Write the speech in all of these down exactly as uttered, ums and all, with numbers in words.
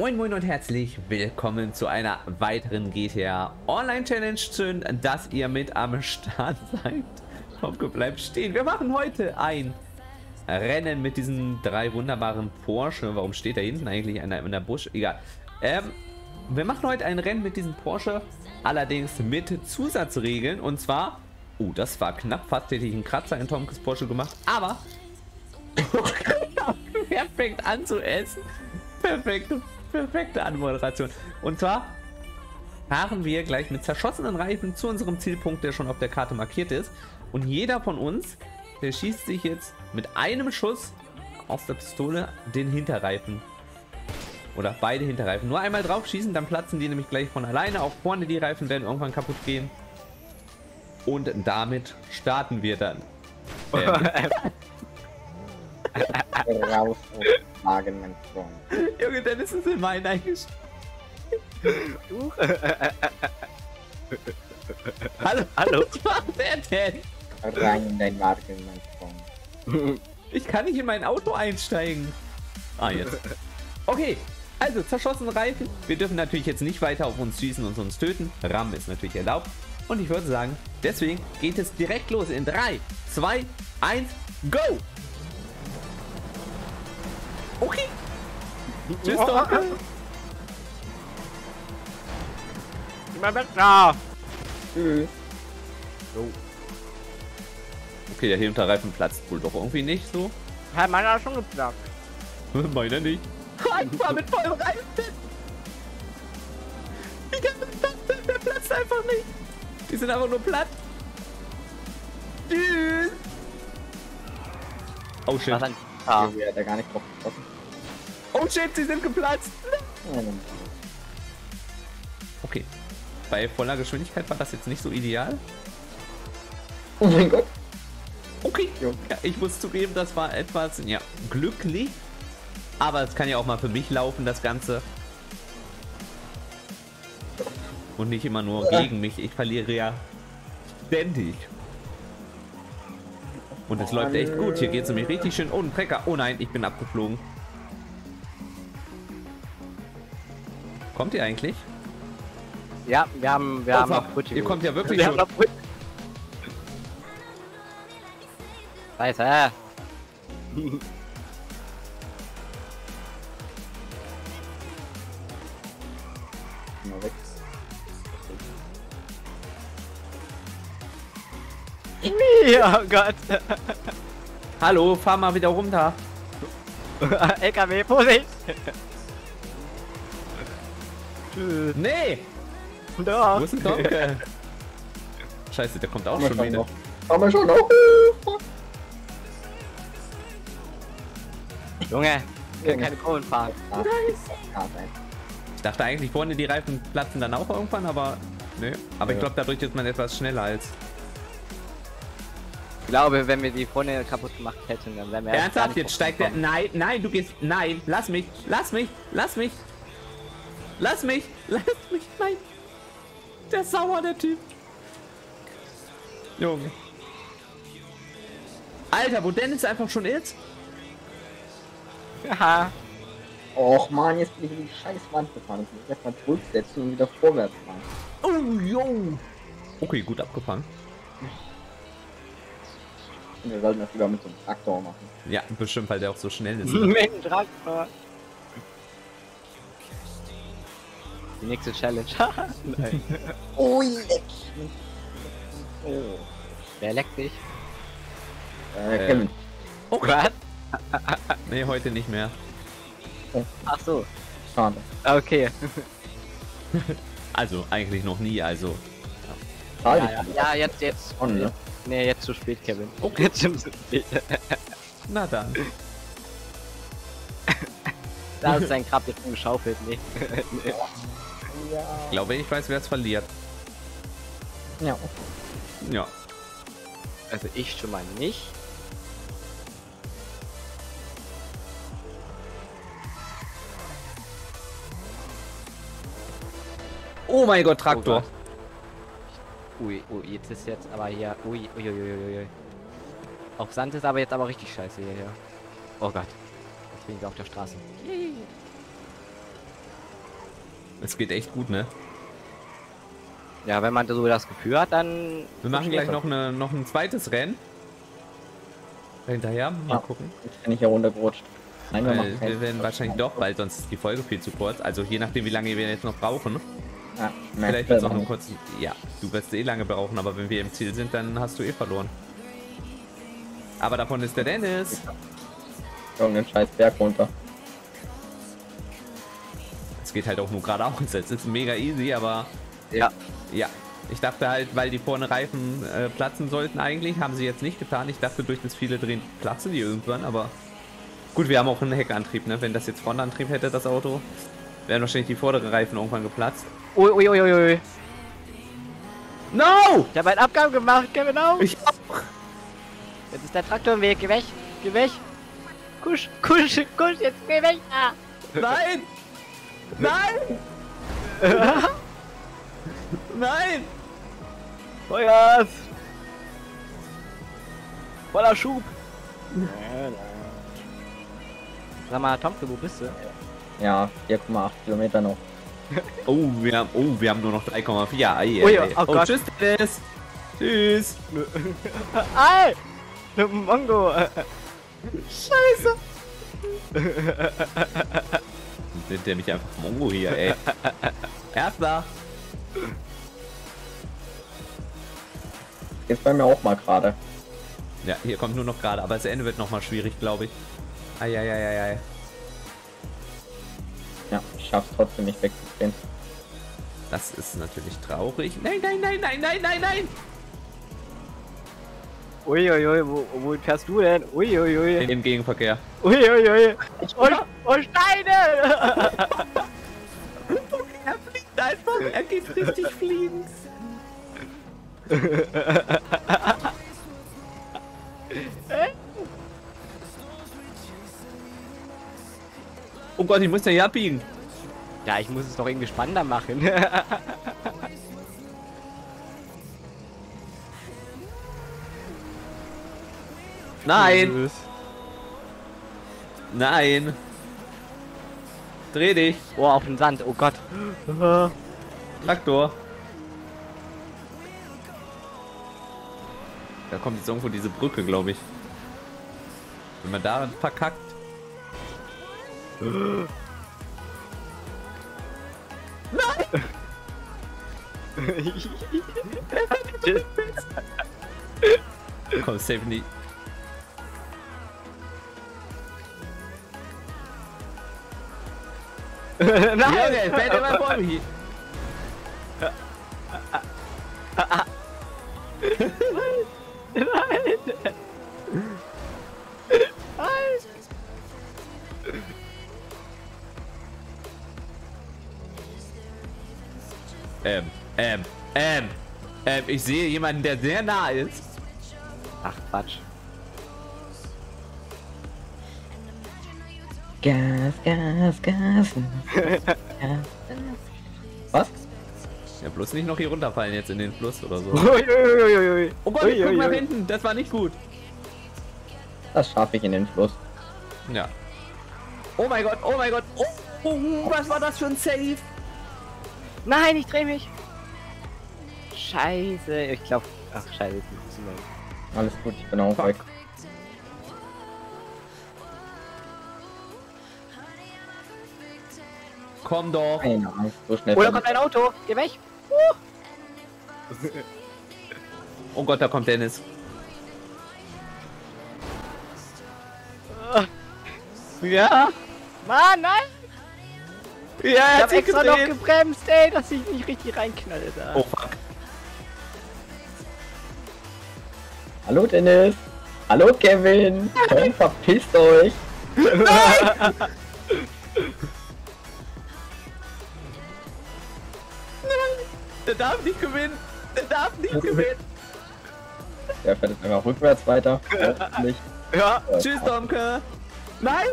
Moin Moin und herzlich willkommen zu einer weiteren G T A Online Challenge. Schön, dass ihr mit am Start seid. Hoffe, bleibt stehen. Wir machen heute ein Rennen mit diesen drei wunderbaren Porsche. Warum steht da hinten eigentlich einer in der Busch? Egal. Ähm, wir machen heute ein Rennen mit diesem Porsche, allerdings mit Zusatzregeln. Und zwar, oh, das war knapp, fast hätte ich einen Kratzer in Tomkes Porsche gemacht. Aber perfekt anzuessen. Perfekte, perfekte Anmoderation. Und zwar fahren wir gleich mit zerschossenen Reifen zu unserem Zielpunkt, der schon auf der Karte markiert ist. Und jeder von uns, der schießt sich jetzt mit einem Schuss aus der Pistole den Hinterreifen. Oder beide Hinterreifen. Nur einmal drauf schießen, dann platzen die nämlich gleich von alleine. Auch vorne die Reifen werden irgendwann kaputt gehen. Und damit starten wir dann. Ähm. Raus aus Magen, mein Freund. Junge, dann ist es in meinen eingeschrieben. Hallo, hallo. Was macht der denn? Rein in dein Magen, mein Freund. Ich kann nicht in mein Auto einsteigen. Ah, jetzt. Okay, also zerschossene Reifen. Wir dürfen natürlich jetzt nicht weiter auf uns schießen und uns töten. Rammen ist natürlich erlaubt. Und ich würde sagen, deswegen geht es direkt los in drei, zwei, eins, go! Okay. Tschüss, Donke. Immer weg da. Tschüss. Okay, der Hinterreifen platzt wohl doch irgendwie nicht so. Ja, meiner hat schon geplatzt. Meiner nicht. Ich war mit vollem Reifen. Wie kann das denn? Der platzt einfach nicht. Die sind einfach nur platt. Tschüss. Oh shit. Was ein ah. Hier hat er gar nicht drauf geschossen. Oh shit, sie sind geplatzt. Okay. Bei voller Geschwindigkeit war das jetzt nicht so ideal. Oh mein Gott. Okay. Ja, ich muss zugeben, das war etwas, ja, glücklich. Aber es kann ja auch mal für mich laufen, das Ganze. Und nicht immer nur gegen mich. Ich verliere ja ständig. Und es läuft echt gut. Hier geht es nämlich richtig schön. Oh, ein Trecker. Oh nein, ich bin abgeflogen. Kommt ihr eigentlich? Ja, wir haben, wir oh, haben noch Brötchen. Ihr kommt ja wirklich wir schon. Haben noch Scheiße. Oh Gott. Hallo, fahr mal wieder runter. L K W, Vorsicht. Tschüss. Nee. Doch. Wo ist denn Donke? Scheiße, der kommt auch schon wieder. Aber schon noch. Junge, wir können keine Kohlen fahren. Ich dachte eigentlich vorne die Reifen platzen dann auch irgendwann, aber ne. Aber ich glaube, dadurch ist man etwas schneller als. Ich glaube, wenn wir die vorne kaputt gemacht hätten, dann wären wir. Ernsthaft, jetzt steigt der. Nein, nein, du gehst. Nein, lass mich, lass mich, lass mich. Lass mich, lass mich, nein. Der ist sauer, der Typ. Junge. Alter, wo Dennis einfach schon ist? Haha. Och man, jetzt bin ich in die scheiß Wand gefahren. Ich muss erstmal zurücksetzen und wieder vorwärts fahren. Oh, jo. Okay, gut abgefangen. Und wir sollten das lieber mit so einem Traktor machen. Ja, bestimmt, weil der auch so schnell ist. Mit dem Traktor. Die nächste Challenge. Nein. Oh, leck. Oh. Wer leckt dich? Äh, Kevin. Okay. Was? Nee, heute nicht mehr. Ach so. Schade. Okay. Also, eigentlich noch nie, also. Schade. Ja, ja, ja, jetzt, jetzt. Oh, ne? Nee, jetzt zu spät, Kevin. Okay. Jetzt zu spät. Na dann. Da ist sein Grab jetzt umgeschaufelt. Nee. Nee. Ja. Ich glaube, ich weiß, wer es verliert. Ja. Ja. Also ich schon mal nicht. Oh mein Gott, Traktor. Oh ui, ui, jetzt ist jetzt aber hier. Ui, ui, ui, ui, ui. Auf Sand ist aber jetzt aber richtig scheiße hierher. Oh Gott. Jetzt bin ich auf der Straße. Es geht echt gut, ne? Ja, wenn man so das Gefühl hat, dann... Wir machen gleich noch, eine, noch ein zweites Rennen. Hinterher, mal Ja. gucken. Jetzt bin ich hier runtergerutscht. Nein, wir, Weil machen wir keinen- werden wahrscheinlich doch, weil sonst ist die Folge viel zu kurz. Also je nachdem, wie lange wir jetzt noch brauchen. Ja, Vielleicht merkt wird es ihr noch einen noch. kurzen... Ja, du wirst eh lange brauchen, aber wenn wir im Ziel sind, dann hast du eh verloren. Aber davon ist der Dennis. Irgendeinen scheiß Berg runter. Es geht halt auch nur geradeaus. Es ist mega easy, aber Ja. ja. Ich dachte halt, weil die vorne Reifen äh, platzen sollten eigentlich, haben sie jetzt nicht getan. Ich dachte, durch das viele Drehen platzen die irgendwann, aber gut, wir haben auch einen Heckantrieb, ne? Wenn das jetzt Frontantrieb hätte, das Auto, wären wahrscheinlich die vorderen Reifen irgendwann geplatzt. Ui, ui, ui, ui, ui. No! Ich habe einen Abgang gemacht, genau. Ich Jetzt ist der Traktor im Weg. Geh weg. Geh weg. Kusch, kusch, kusch, jetzt geh weg. Ah. Nein! Nein! Nein! Vollgas. Voller Schub. Sag mal, Tomke, wo bist du? Ja, vier Komma acht Kilometer noch. Oh, wir haben, oh, wir haben nur noch drei Komma vier. Ei, ei, Ui, ei. oh Gott. Tschüss, Dennis. Tschüss. Ei! Mongo. Scheiße. Nennt der mich einfach Mongo hier, ey. Erster. Jetzt bei mir auch mal gerade. Ja, hier kommt nur noch gerade, aber das Ende wird noch mal schwierig, glaube ich. Eieieiei. Ja, ich schaff's trotzdem nicht wegzugehen. Das ist natürlich traurig. Nein, nein, nein, nein, nein, nein, nein. Uiuiui, wo, wo fährst du denn? Uiuiui. Im Gegenverkehr. Uiuiui. Und, und Steine! Er fliegt einfach. Er geht richtig fliegen. Oh Gott, ich muss ja hier abbiegen. Ja, ich muss es doch irgendwie spannender machen. Nein. Nein. Dreh dich. Oh, auf den Sand. Oh Gott. Traktor. Da kommt jetzt irgendwo diese Brücke, glaube ich. Wenn man da verkackt. Nein! Komm, safe nicht. Nein! Junge, es fährt immer vor mir. Nein! Ähm, ähm, ähm, ähm, ich sehe jemanden, der sehr nah ist. Ach, Quatsch. Gas, Gas, Gas. Was? Ja, bloß nicht noch hier runterfallen jetzt in den Fluss oder so. Uiuiuiui. Oh Gott, guck nach Uiuiui. hinten, das war nicht gut. Das schaffe ich in den Fluss. Ja. Oh mein Gott, oh mein Gott, oh, oh, was war das für ein Save? Nein, ich dreh mich. Scheiße. Ich glaube. Ach, scheiße. Jetzt ist es mal- Alles gut, ich bin auch Fuck. weg. Komm doch. Keine Angst, so schnell. Oh, da bin kommt ein Auto. Geh weg. Oh Gott, da kommt Dennis. Ja. Mann, nein. Ja, Ich er hab extra noch gebremst, ey, dass ich nicht richtig reinknalle da. Oh fuck. ich. Hallo Dennis. Hallo Kevin. Komm, verpisst euch. Der darf nicht gewinnen. Der darf nicht gewinnen. Der fährt jetzt einfach rückwärts weiter. Nicht. Ja. Tschüss, Domke. Nein.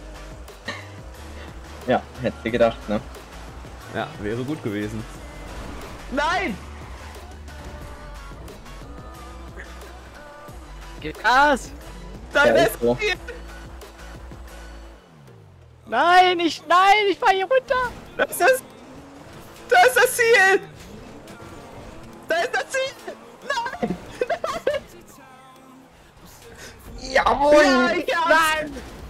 Ja, hättest du gedacht, ne? Ja, wäre gut gewesen. Nein. Gib Gas. Nein, Ja, das ist so. Nein, ich, nein, ich fahr hier runter. das ist... Da ist das Ziel! Da ist das Ziel! Nein! Jawohl! Ja, ich hab's! Nein!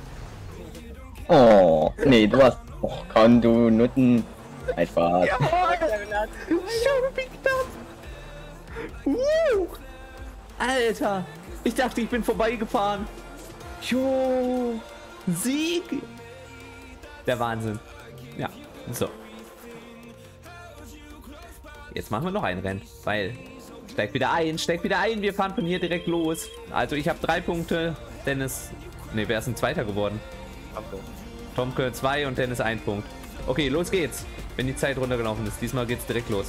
Oh, nee, du hast... Och, komm, du Nutten. Einfach. Jawohl! Schon gepickt ab! Uh. Alter! Ich dachte, ich bin vorbeigefahren. Jo! Sieg! Der Wahnsinn. Ja, so. Jetzt machen wir noch ein Rennen, weil... Steig wieder ein, steig wieder ein, wir fahren von hier direkt los. Also ich habe drei Punkte, Dennis... Ne, wer ist ein Zweiter geworden? Okay. Tomke zwei und Dennis ein Punkt. Okay, los geht's. Wenn die Zeit runtergelaufen ist. Diesmal geht's direkt los.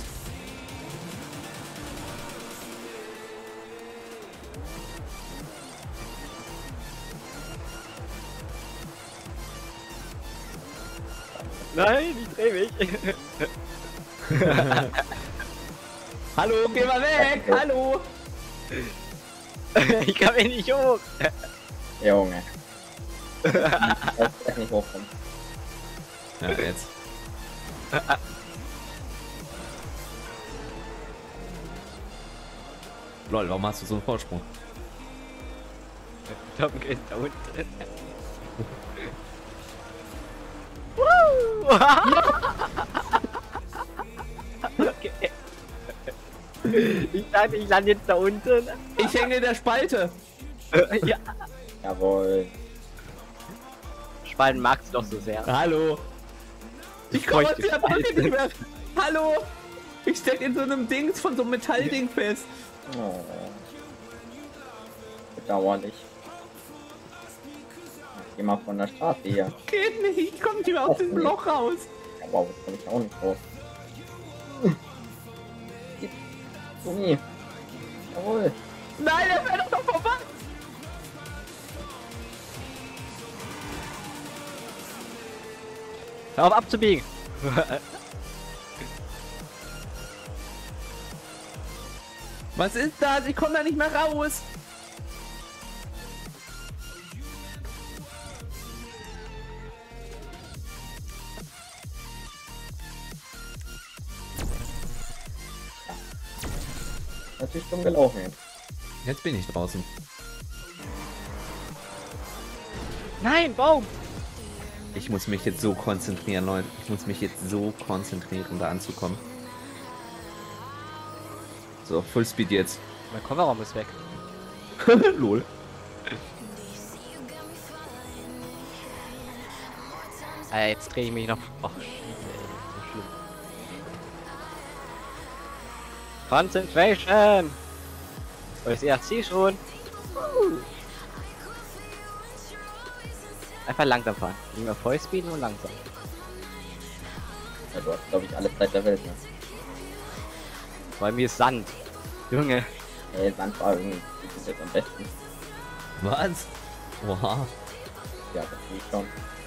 Nein, ich dreh mich. Hallo, geh mal weg! Hallo! Ich kann mich nicht hoch. Junge. Ich weiß echt nicht hochkommen. Ja, jetzt. Lol, warum hast du so einen Vorsprung? Tom geht da unten. Okay. Ich dachte, ich lande jetzt da unten. Ich hänge in der Spalte! Ja. Jawohl. Spalten magst du doch so sehr. Hallo! Ich Ich komme aus bräuchte dieser Brücke Spalte. nicht mehr! Hallo! Ich steck in so einem Dings von so einem Metallding fest! Oh. Bedauerlich. Ich geh mal von der Straße hier. Geht nicht! Ich komme nicht mehr aus diesem Loch raus! Ja, wow, jetzt komme ich auch nicht raus. Gummi. Jawohl. Nein, er fährt doch vorbei! Hör auf abzubiegen. Was ist das? Ich komme da nicht mehr raus! Natürlich dumm gelaufen jetzt. Jetzt bin ich draußen. Nein, Baum! Ich muss mich jetzt so konzentrieren, Leute. Ich muss mich jetzt so konzentrieren, um da anzukommen. So, Fullspeed jetzt. Mein Kofferraum ist weg. Lol. Äh, jetzt drehe ich mich noch. Oh, shit, ey. So schlimm. Concentration! Oh, ich sehe das Ziel schon. Einfach langsam fahren. Nicht mehr Vollspeed, nur langsam. Ja, du hast, glaube ich, alle Zeit der Welt. Ne? Bei mir ist Sand. Junge. Ey, Sand war irgendwie das ist jetzt am besten. Was? Oha. Ja, das sehe ich schon.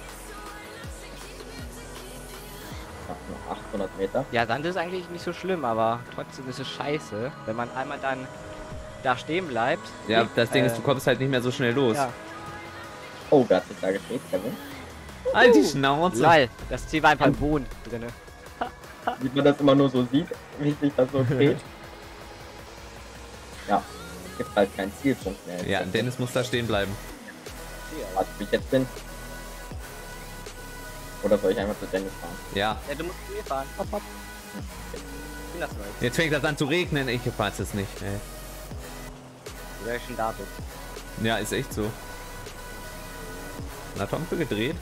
Ja, noch achthundert Meter. Ja, Sand ist eigentlich nicht so schlimm, aber trotzdem ist es scheiße, wenn man einmal dann da stehen bleibt. Ja, das Ding ist, äh, du kommst halt nicht mehr so schnell los. Ja. Oh, wer hat sich da gespielt, Kevin? Halt die Schnauze. Lol, das Ziel war einfach im Boden drinne. Wie man das immer nur so sieht, wie sich das so dreht. Ja, es gibt halt keinen Zielpunkt mehr. Ja, Dennis muss da stehen bleiben. Warte, wie ich jetzt bin. Oder soll ich einfach zu Dennis fahren? Ja. Ja, du musst zu mir fahren. Hopp, hopp. Ich bin das neu. Jetzt fängt das an zu regnen. Ich weiß es nicht. Ey. Oder ich schon da bin. Ja, ist echt so. Na, Tomke gedreht.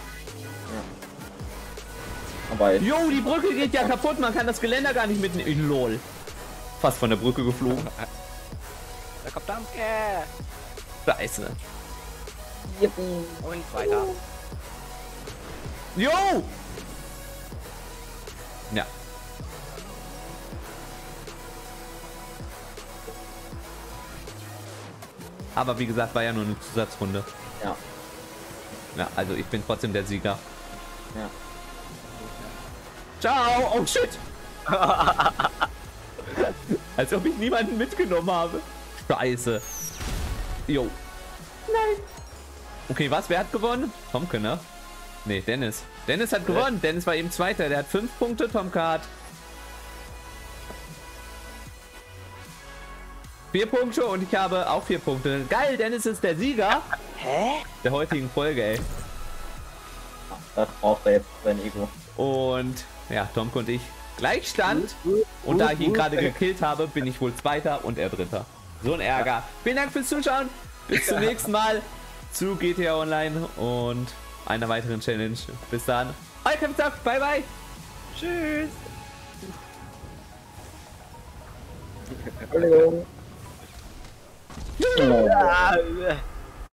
Aber ich, Jo, die Brücke geht ja kaputt. Man kann das Geländer gar nicht mitnehmen. Lol. Fast von der Brücke geflogen. Da kommt Dampke. Scheiße. Yippie. Und weiter. Jo! Ja. Aber wie gesagt, war ja nur eine Zusatzrunde. Ja, Ja, also ich bin trotzdem der Sieger. ja. Ciao! Oh shit! Als ob ich niemanden mitgenommen habe. Scheiße. Jo. Nein. Okay, was? Wer hat gewonnen? Tomke, ne? Ne, Dennis. Dennis hat gewonnen. Dennis war eben Zweiter. Der hat fünf Punkte. Tomke hat Vier Punkte und ich habe auch vier Punkte. Geil, Dennis ist der Sieger Hä? der heutigen Folge, ey. Das braucht er jetzt sein Ego. Und ja, Tomke und ich Gleichstand. Und da ich ihn gerade gekillt habe, bin ich wohl Zweiter und er Dritter. So ein Ärger. Vielen Dank fürs Zuschauen. Bis zum nächsten Mal zu G T A Online und einer weiteren Challenge. Bis dann. Euer Captain Zock. Bye, bye. Tschüss. Entschuldigung. Ah,